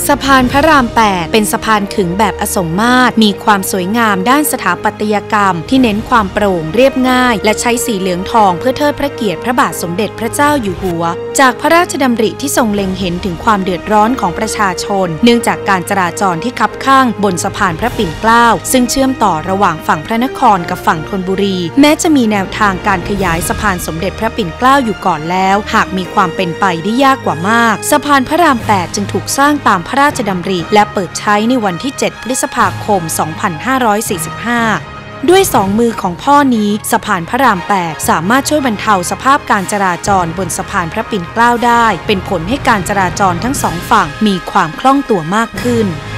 สะพานพระราม 8 เป็นสะพานขึงแบบอสมมาตรมีความสวยงามด้านสถาปัตยกรรมที่เน้นความโปร่งเรียบง่ายและใช้สีเหลืองทองเพื่อเทิดพระเกียรติพระบาทสมเด็จพระเจ้าอยู่หัวจากพระราชดำริที่ทรงเล็งเห็นถึงความเดือดร้อนของประชาชนเนื่องจากการจราจรที่คับข้างบนสะพานพระปิ่นเกล้าซึ่งเชื่อมต่อระหว่างฝั่งพระนครกับฝั่งธนบุรีแม้จะมีแนวทางการขยายสะพานสมเด็จพระปิ่นเกล้าอยู่ก่อนแล้วหากมีความเป็นไปได้ยากกว่ามากสะพานพระราม 8 จึงถูกสร้างตามพระราชดำริและเปิดใช้ในวันที่ 7 พฤษภาคม 2545 ด้วยสองมือของพ่อนี้สะพานพระราม 8 สามารถช่วยบรรเทาสภาพการจราจรบนสะพานพระปิ่นเกล้าได้เป็นผลให้การจราจรทั้งสองฝั่งมีความคล่องตัวมากขึ้น